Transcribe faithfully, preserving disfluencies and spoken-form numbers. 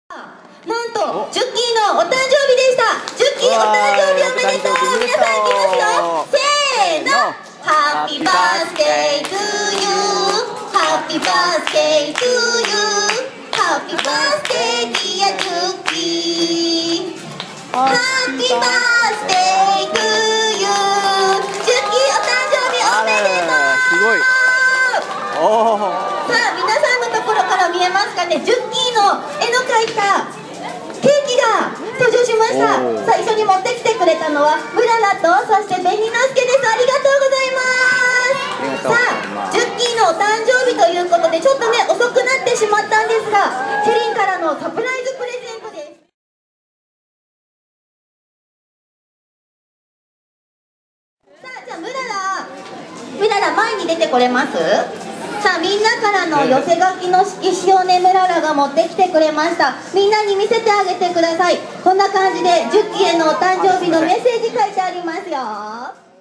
なんとジュッキーのお誕生日でした。ジュッキーお誕生日おめでとう。皆さんいきますよ。せーの、ハッピーバースデートゥーユー、ハッピーバースデートゥーユー、ハッピーバースデーディアジュッキー、ハッピーバースデートゥーユー。ジュッキーお誕生日おめでとう。 すごい。おー。 さあ皆さんのところから見えますかね、ジュッキーの絵の描いたケーキが登場しました。さあ一緒に持ってきてくれたのはムララと、そしてベニノスケです。ありがとうございます。さあジュッキーのお誕生日ということでちょっとね遅くなってしまったんですが、セリンからのサプライズプレゼントです。さあじゃあムララムララ前に出てこれます？さあみんなからの寄せ書きの色紙をねムララが持ってきてくれました。みんなに見せてあげてください。こんな感じでジュッキーへのお誕生日のメッセージ書いてありますよ。